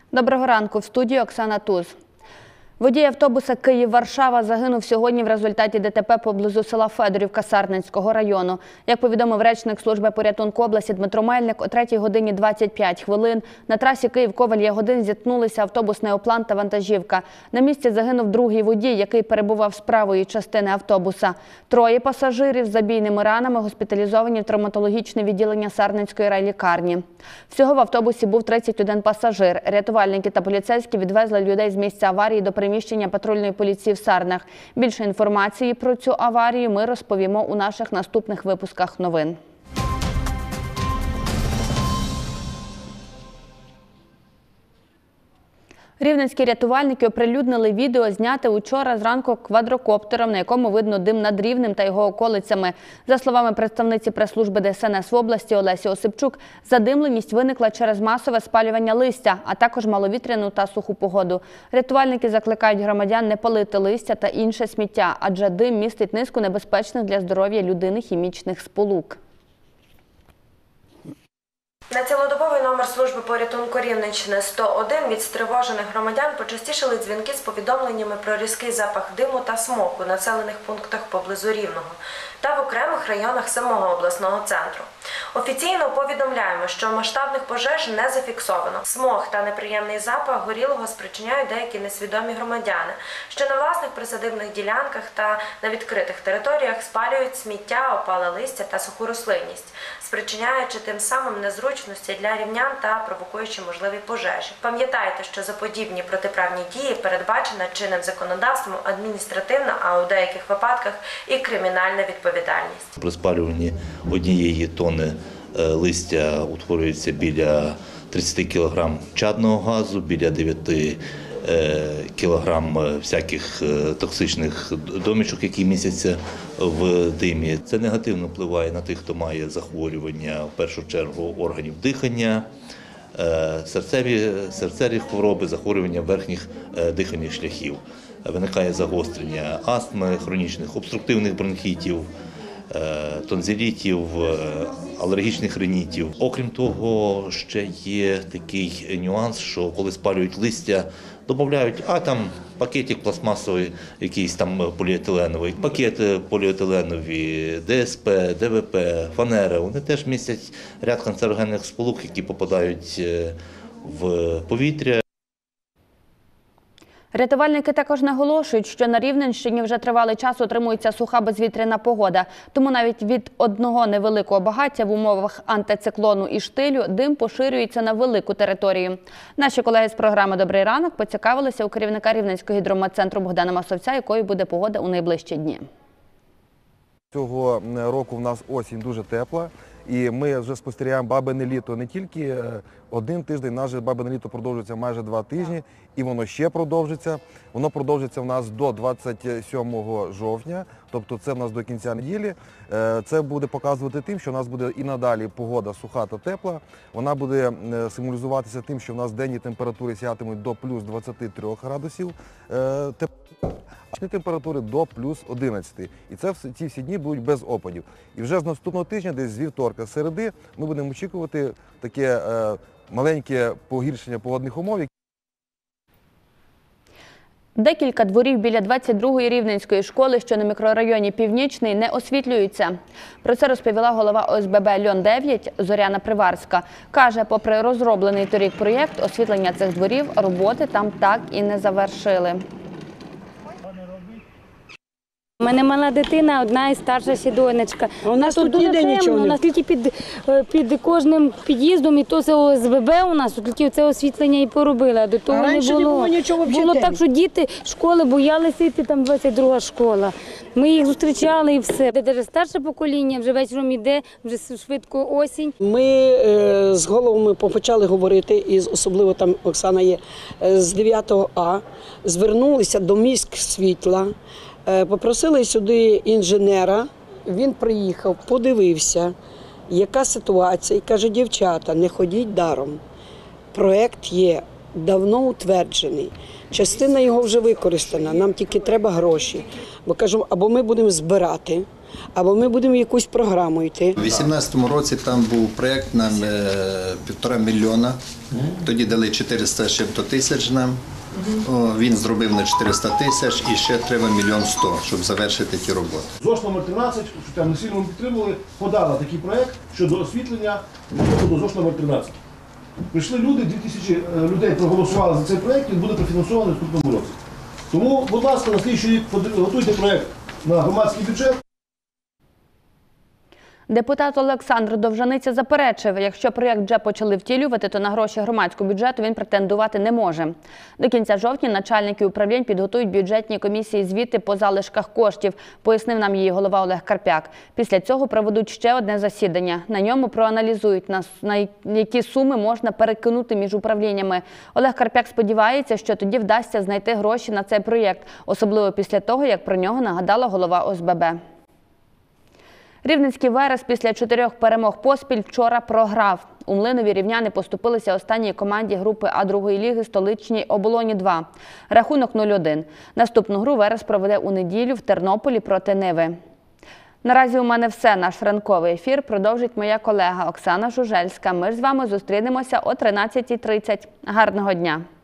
Доброго ранку. В студії Оксана Туз. Водій автобуса Київ-Варшава загинув сьогодні в результаті ДТП поблизу села Федорівка Сарненського району. Як повідомив речник служби порятунку області Дмитро Мельник, о 3 годині 25 хвилин на трасі Київ-Ковель-Ягодин зіткнулися автобусний оплан та вантажівка. На місці загинув другий водій, який перебував з правої частини автобуса. Троє пасажирів з забійними ранами госпіталізовані в травматологічне відділення Сарненської райлікарні. Всього в автобусі був 31 пасажир. Рятувальники та поліцейські відвезли людей з місця аварії до приміщення патрульної поліції в Сарнах. Більше інформації про цю аварію ми розповімо у наших наступних випусках новин. Рівненські рятувальники оприлюднили відео, зняте учора зранку квадрокоптером, на якому видно дим над Рівнем та його околицями. За словами представниці прес-служби ДСНС в області Олесі Осипчук, задимленість виникла через масове спалювання листя, а також маловітряну та суху погоду. Рятувальники закликають громадян не палити листя та інше сміття, адже дим містить низку небезпечних для здоров'я людини хімічних сполук. На цілодобовий номер служби порятунку Рівненщини 101 від стривожених громадян почастішали дзвінки з повідомленнями про різкий запах диму та смоку у населених пунктах поблизу Рівного та в окремих районах самого обласного центру. Офіційно повідомляємо, що масштабних пожеж не зафіксовано. Смог та неприємний запах горілого спричиняють деякі несвідомі громадяни, що на власних присадибних ділянках та на відкритих територіях спалюють сміття, опале листя та суху рослинність, спричиняючи тим самим незручності для рівнян та провокуючи можливі пожежі. Пам'ятайте, що за подібні протиправні дії передбачена чинним законодавством адміністративна, а у деяких випадках і кримінальна відповідальність. При спалюванні однієї тонни листя утворюється біля 30 кг чадного газу, біля 9 кг всяких токсичних домішок, які містяться в димі. Це негативно впливає на тих, хто має захворювання, в першу чергу, органів дихання, серцеві хвороби, захворювання верхніх дихальних шляхів. Виникає загострення астми, хронічних обструктивних бронхітів, тонзилітів, алергічних ринітів. Окрім того, ще є такий нюанс, що коли спалюють листя, додають, там пакетик пластмасовий, якийсь там поліетиленовий, пакети поліетиленові, ДСП, ДВП, фанера, вони теж містять ряд канцерогенних сполук, які попадають в повітря. Рятувальники також наголошують, що на Рівненщині вже тривалий час утримується суха безвітряна погода. Тому навіть від одного невеликого багаття в умовах антициклону і штилю дим поширюється на велику територію. Наші колеги з програми «Добрий ранок» поцікавилися у керівника Рівненського гідрометцентру Богдана Масовця, якою буде погода у найближчі дні. Цього року в нас осінь дуже тепла. І ми вже спостерігаємо бабине літо не тільки один тиждень, наше бабине літо продовжується майже 2 тижні, і воно ще продовжиться. Воно продовжиться в нас до 27 жовтня, тобто це в нас до кінця неділі. Це буде показувати тим, що в нас буде і надалі погода суха та тепла. Вона буде символізуватися тим, що в нас денні температури сягатимуть до плюс 23 градусів тепла, а температури до плюс 11. І ці всі дні будуть без опадів. І вже з наступного тижня, десь з вівторка, з середи, ми будемо очікувати таке маленьке погіршення погодних умов. Декілька дворів біля 22-ї Рівненської школи, що на мікрорайоні Північний, не освітлюються. Про це розповіла голова ОСББ «Льон-9» Зоряна Приварська. Каже, попри розроблений торік проєкт освітлення цих дворів, роботи там так і не завершили. У мене мала дитина, одна і старша ще донечка. У нас тут ніде нічого у нас тільки під кожним під'їздом, і то це ОСББ у нас, тут тільки це освітлення і поробили, а до того не було. Було так, що діти школи боялися йти, там 22-га школа. Ми їх зустрічали і все. Де старше покоління, вже вечором йде, вже швидко осінь. Ми з головами почали говорити, і особливо там Оксана є, з 9 А, звернулися до міськсвітла. Попросили сюди інженера, він приїхав, подивився, яка ситуація, і каже, дівчата, не ходіть даром. Проєкт є давно утверджений, частина його вже використана, нам тільки треба гроші. Бо кажемо, або ми будемо збирати, або ми будемо якусь програму йти. У 2018 році там був проєкт на 1,5 мільйона Тоді дали 400 з чим-то тисяч нам. Він зробив на 400 тисяч і ще треба 1 100 000, щоб завершити ті роботи. ЗОШ номер 13, що там насильно підтримували, подала такий проєкт щодо освітлення до ЗОШ номер 13. Прийшли люди, 2000 людей проголосували за цей проєкт, він буде профінансований в наступному році. Тому, будь ласка, на слідчий рік готуйте проєкт на громадський бюджет. Депутат Олександр Довжаниця заперечив, якщо проєкт вже почали втілювати, то на гроші громадського бюджету він претендувати не може. До кінця жовтня начальники управлінь підготують бюджетні комісії звіти по залишках коштів, пояснив нам її голова Олег Карпяк. Після цього проведуть ще одне засідання. На ньому проаналізують, на які суми можна перекинути між управліннями. Олег Карпяк сподівається, що тоді вдасться знайти гроші на цей проєкт, особливо після того, як про нього нагадала голова ОСББ. Рівненський Верес після 4 перемог поспіль вчора програв. У Млинові рівняни поступилися останній команді групи А другої ліги столичній Оболоні-2. Рахунок 0-1. Наступну гру Верес проведе у неділю в Тернополі проти Ниви. Наразі у мене все. Наш ранковий ефір продовжить моя колега Оксана Жужельська. Ми ж з вами зустрінемося о 13:30. Гарного дня!